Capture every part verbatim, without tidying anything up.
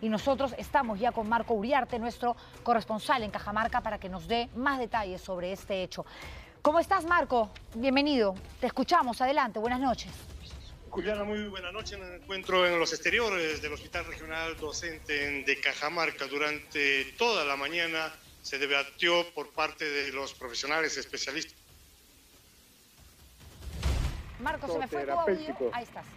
y nosotros estamos ya con Marco Uriarte, nuestro corresponsal en Cajamarca, para que nos dé más detalles sobre este hecho. ¿Cómo estás, Marco? Bienvenido. Te escuchamos. Adelante. Buenas noches. Juliana, muy buena noche. Me encuentro en los exteriores del Hospital Regional Docente de Cajamarca. Durante toda la mañana se debatió por parte de los profesionales especialistas. Marco, se me fue tu audio. Ahí estás.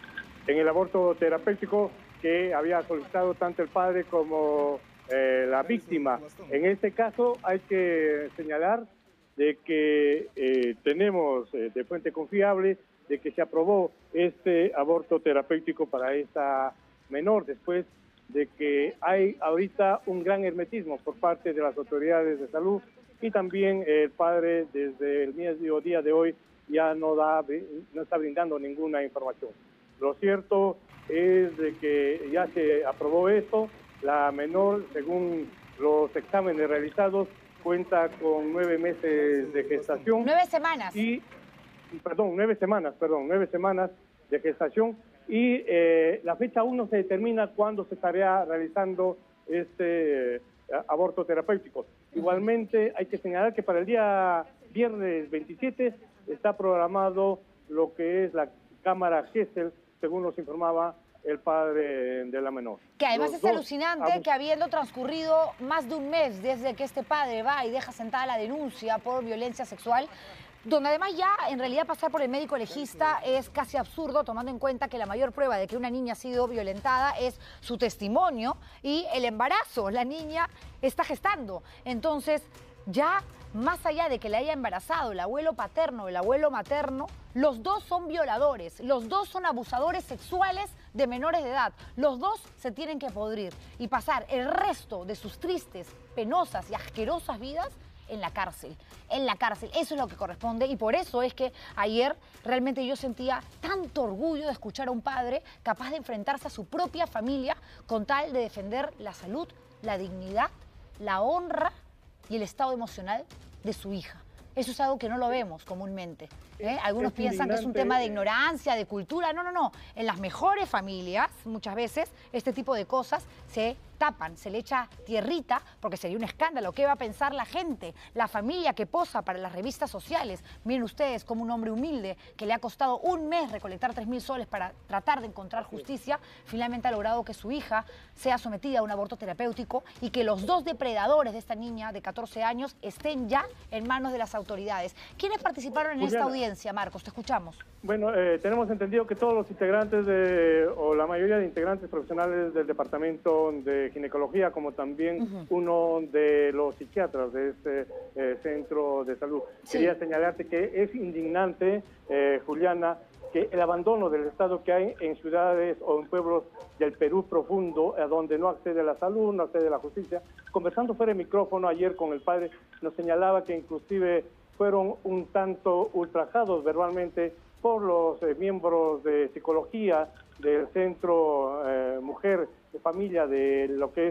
En el aborto terapéutico que había solicitado tanto el padre como eh, la víctima. En este caso hay que señalar de que eh, tenemos eh, de fuente confiable de que se aprobó este aborto terapéutico para esta menor, después de que hay ahorita un gran hermetismo por parte de las autoridades de salud, y también el padre desde el mismo día de hoy ya no, da, no está brindando ninguna información. Lo cierto es de que ya se aprobó esto. La menor, según los exámenes realizados, cuenta con nueve meses de gestación. Nueve semanas. Y, perdón, nueve semanas, perdón, nueve semanas de gestación. Y eh, la fecha aún no se determina cuándo se estaría realizando este eh, aborto terapéutico. Igualmente, hay que señalar que para el día viernes veintisiete está programado lo que es la cámara Gesell, según nos informaba el padre de la menor. Que además Los es alucinante abus... que habiendo transcurrido más de un mes desde que este padre va y deja sentada la denuncia por violencia sexual, donde además ya en realidad pasar por el médico legista es casi absurdo, tomando en cuenta que la mayor prueba de que una niña ha sido violentada es su testimonio y el embarazo. La niña está gestando. Entonces, ya más allá de que la haya embarazado el abuelo paterno o el abuelo materno, los dos son violadores, los dos son abusadores sexuales de menores de edad. Los dos se tienen que podrir y pasar el resto de sus tristes, penosas y asquerosas vidas en la cárcel, en la cárcel. Eso es lo que corresponde, y por eso es que ayer realmente yo sentía tanto orgullo de escuchar a un padre capaz de enfrentarse a su propia familia con tal de defender la salud, la dignidad, la honra y el estado emocional de su hija. Eso es algo que no lo vemos comúnmente, ¿eh? Algunos es piensan que es un tema de ignorancia, de cultura. No, no, no. En las mejores familias, muchas veces, este tipo de cosas se tapan, se le echa tierrita, porque sería un escándalo. ¿Qué va a pensar la gente? La familia que posa para las revistas sociales. Miren ustedes cómo un hombre humilde, que le ha costado un mes recolectar tres mil soles para tratar de encontrar justicia, finalmente ha logrado que su hija sea sometida a un aborto terapéutico y que los dos depredadores de esta niña de catorce años estén ya en manos de las autoridades. ¿Quiénes participaron en Juliana, esta audiencia, Marcos? Te escuchamos. Bueno, eh, tenemos entendido que todos los integrantes, de, o la mayoría de integrantes profesionales del departamento de ginecología, como también uh-huh. uno de los psiquiatras de este eh, centro de salud. Sí. Quería señalarte que es indignante, eh, Juliana, que el abandono del Estado que hay en ciudades o en pueblos del Perú profundo, a donde no accede a la salud, no accede a la justicia. Conversando fuera de micrófono ayer con el padre, nos señalaba que inclusive fueron un tanto ultrajados verbalmente por los eh, miembros de psicología del Centro eh, Mujer de Familia de lo que es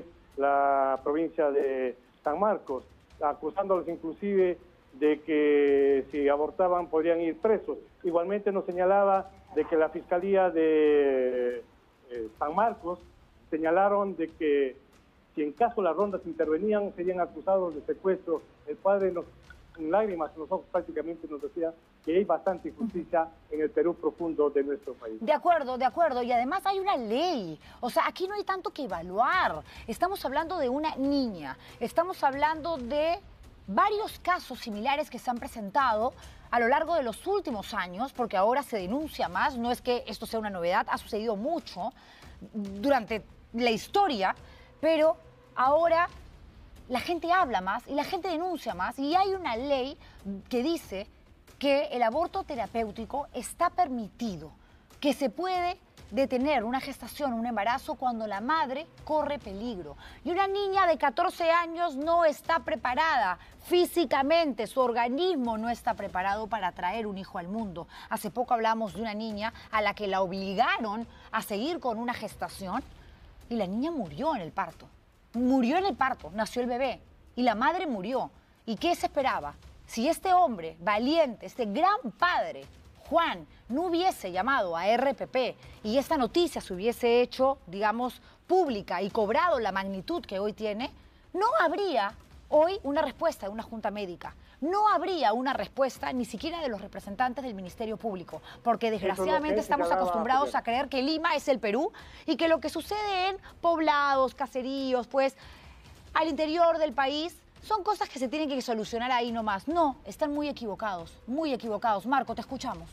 la provincia de San Marcos, acusándolos inclusive de que si abortaban podrían ir presos. Igualmente nos señalaba de que la Fiscalía de eh, San Marcos señalaron de que si en caso las rondas intervenían serían acusados de secuestro. El padre nos, con lágrimas en los ojos prácticamente nos decía que hay bastante injusticia en el Perú profundo de nuestro país. De acuerdo, de acuerdo. Y además hay una ley. O sea, aquí no hay tanto que evaluar. Estamos hablando de una niña. Estamos hablando de varios casos similares que se han presentado a lo largo de los últimos años, porque ahora se denuncia más. No es que esto sea una novedad, ha sucedido mucho durante la historia, pero ahora la gente habla más y la gente denuncia más, y hay una ley que dice que el aborto terapéutico está permitido, que se puede detener una gestación, un embarazo, cuando la madre corre peligro. Y una niña de catorce años no está preparada físicamente, su organismo no está preparado para traer un hijo al mundo. Hace poco hablamos de una niña a la que la obligaron a seguir con una gestación y la niña murió en el parto. Murió en el parto, nació el bebé y la madre murió. ¿Y qué se esperaba? Si este hombre valiente, este gran padre, Juan, no hubiese llamado a R P P y esta noticia se hubiese hecho, digamos, pública y cobrado la magnitud que hoy tiene, no habría hoy una respuesta de una junta médica. No habría una respuesta ni siquiera de los representantes del Ministerio Público, porque desgraciadamente estamos acostumbrados a creer que Lima es el Perú y que lo que sucede en poblados, caseríos, pues al interior del país, son cosas que se tienen que solucionar ahí nomás. No, están muy equivocados, muy equivocados. Marco, te escuchamos.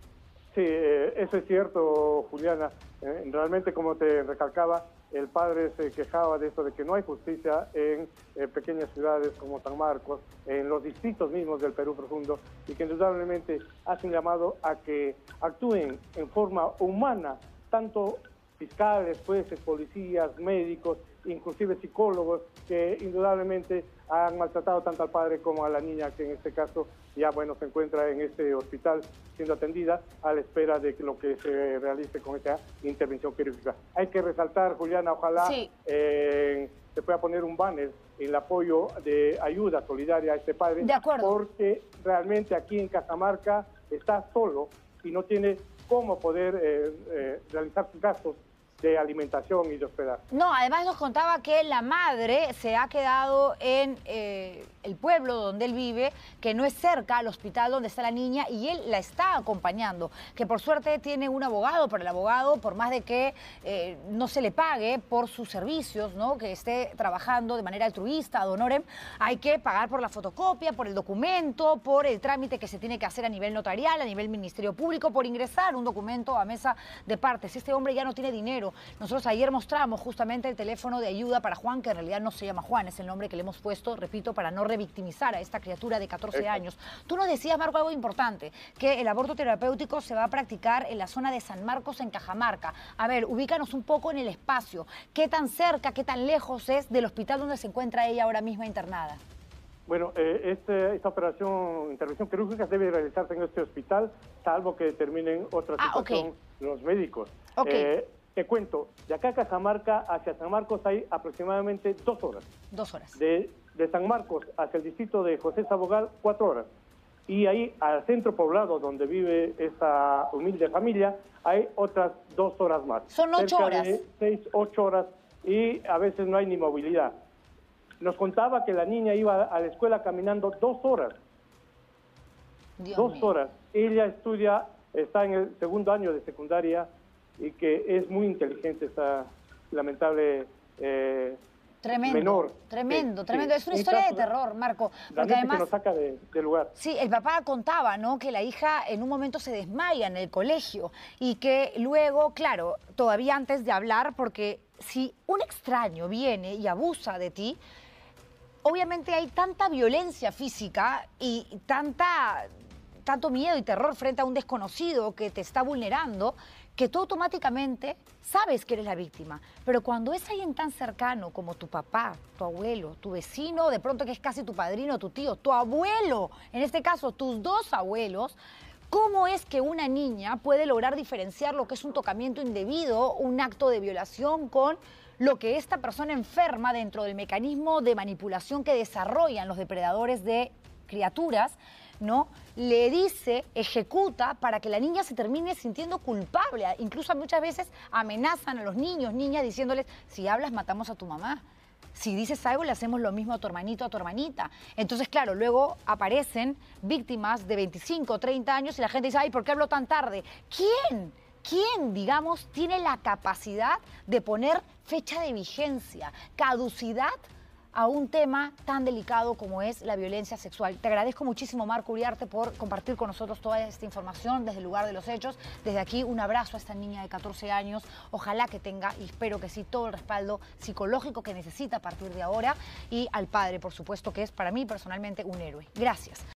Sí, eh, eso es cierto, Juliana. Eh, realmente, como te recalcaba, el padre se quejaba de eso, de que no hay justicia en eh, pequeñas ciudades como San Marcos, en los distritos mismos del Perú profundo, y que indudablemente hacen llamado a que actúen en forma humana, tanto fiscales, jueces, policías, médicos, inclusive psicólogos, que indudablemente han maltratado tanto al padre como a la niña, que en este caso ya bueno se encuentra en este hospital siendo atendida a la espera de lo que se realice con esta intervención quirúrgica. Hay que resaltar, Juliana, ojalá sí. eh, se pueda poner un banner en el apoyo de ayuda solidaria a este padre, de acuerdo, porque realmente aquí en Cajamarca está solo y no tiene cómo poder eh, eh, realizar sus gastos de alimentación y de hospedaje. No, además nos contaba que la madre se ha quedado en eh, el pueblo donde él vive, que no es cerca al hospital donde está la niña, y él la está acompañando, que por suerte tiene un abogado, pero el abogado, por más de que eh, no se le pague por sus servicios, ¿no?, que esté trabajando de manera altruista, ad honorem, hay que pagar por la fotocopia, por el documento, por el trámite que se tiene que hacer a nivel notarial, a nivel Ministerio Público, por ingresar un documento a mesa de partes. Este hombre ya no tiene dinero. Nosotros ayer mostramos justamente el teléfono de ayuda para Juan, que en realidad no se llama Juan, es el nombre que le hemos puesto, repito, para no revictimizar a esta criatura de catorce años. Tú nos decías, Marco, algo importante, que el aborto terapéutico se va a practicar en la zona de San Marcos, en Cajamarca. A ver, ubícanos un poco en el espacio. ¿Qué tan cerca, qué tan lejos es del hospital donde se encuentra ella ahora misma internada? Bueno, eh, este, esta operación, intervención quirúrgica, debe realizarse en este hospital, salvo que determinen otra ah, situación okay. los médicos. Okay. Eh, Te cuento, de acá a Cajamarca hacia San Marcos hay aproximadamente dos horas. Dos horas. De, de San Marcos hacia el distrito de José Sabogal, cuatro horas. Y ahí al centro poblado donde vive esta humilde familia hay otras dos horas más. Son ocho cerca horas. De seis, ocho horas, y a veces no hay ni movilidad. Nos contaba que la niña iba a la escuela caminando dos horas. Dios dos mío. horas. Ella estudia, está en el segundo año de secundaria, y que es muy inteligente esta lamentable eh, tremendo, menor. Tremendo, sí, tremendo. Sí. Es una historia de terror, Marco. Porque además que nos saca de, de lugar. Sí, el papá contaba, ¿no?, que la hija en un momento se desmaya en el colegio y que luego, claro, todavía antes de hablar, porque si un extraño viene y abusa de ti, obviamente hay tanta violencia física y tanta, tanto miedo y terror frente a un desconocido que te está vulnerando, que tú automáticamente sabes que eres la víctima. Pero cuando es alguien tan cercano como tu papá, tu abuelo, tu vecino, de pronto que es casi tu padrino, tu tío, tu abuelo, en este caso tus dos abuelos, ¿cómo es que una niña puede lograr diferenciar lo que es un tocamiento indebido, un acto de violación, con lo que esta persona enferma dentro del mecanismo de manipulación que desarrollan los depredadores de criaturas, ¿no?, le dice, ejecuta para que la niña se termine sintiendo culpable? Incluso muchas veces amenazan a los niños, niñas, diciéndoles, si hablas matamos a tu mamá, si dices algo le hacemos lo mismo a tu hermanito, a tu hermanita. Entonces, claro, luego aparecen víctimas de veinticinco, treinta años y la gente dice, ay, ¿por qué hablo tan tarde? ¿Quién? ¿Quién, digamos, tiene la capacidad de poner fecha de vigencia, caducidad a un tema tan delicado como es la violencia sexual? Te agradezco muchísimo, Marco Uriarte, por compartir con nosotros toda esta información desde el lugar de los hechos. Desde aquí, un abrazo a esta niña de catorce años. Ojalá que tenga, y espero que sí, todo el respaldo psicológico que necesita a partir de ahora. Y al padre, por supuesto, que es para mí personalmente un héroe. Gracias.